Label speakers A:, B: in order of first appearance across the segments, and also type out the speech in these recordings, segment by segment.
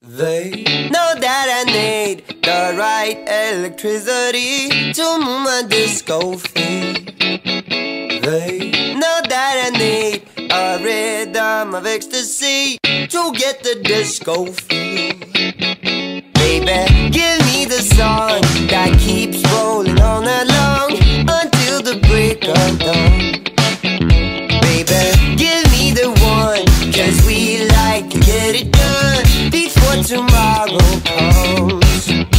A: They know that I need the right electricity to move my disco feet. They know that I need a rhythm of ecstasy to get the disco feel. Baby, give me the song that keeps rolling all night long until the break of dawn. Baby, give me the one, 'cause we like to get it done before tomorrow comes.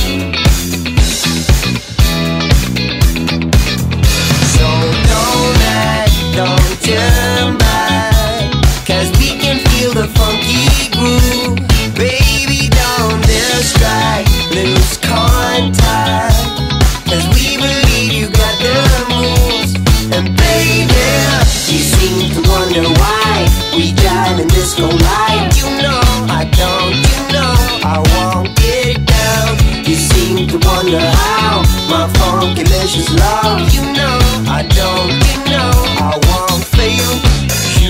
A: So don't act, don't turn back, 'cause we can feel the funky groove. Baby, don't distract, lose contact, 'cause we believe you got the moves. And baby, you seem to wonder why we dive in disco light. You know I don't, you know I won't get it down. You seem to wonder how my funky-licious love. You know I don't, you know I won't fail you.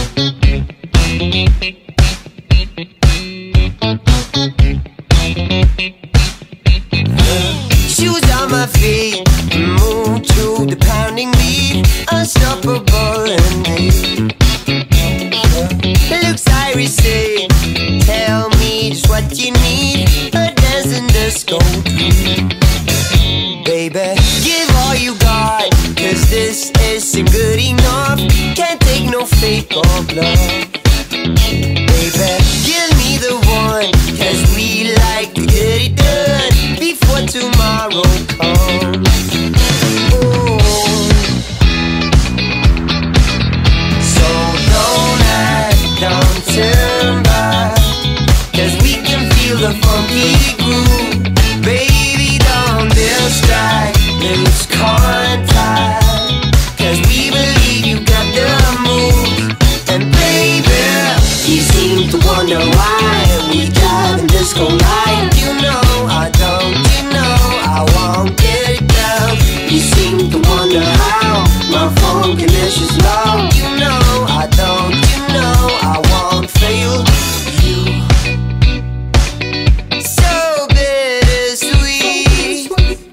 A: Shoes on my feet, move to the pounding beat, unstoppable in me. Looks irisy, tell me just what you need, a dancing disco dream. Baby, give all you got, 'cause this isn't good enough. Can't take no fake or bluff. Baby, give me the one, 'cause we like to get it done before tomorrow comes. Oh. So don't act, don't turn back, 'cause we can feel the funky groove. Baby, don't distract, lose contact, 'cause we believe you got the moves. And baby, you seem to wonder why we dive in disco light. You know I don't, you know I won't get it down. You seem to wonder how my funky-licious love. You know I don't, you know I won't fail you. So bittersweet,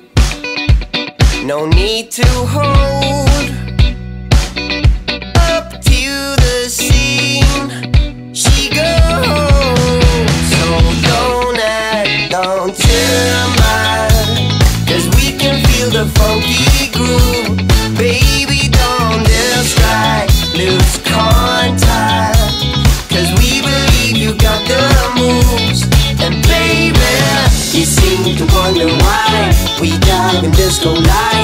A: no need to hold. Up to the scene she goes. So don't act, don't turn back, 'cause we can feel the funky groove. Baby, don't distract, lose contact, 'cause we believe you got the moves. And baby, you seem to wonder why we dive in disco light.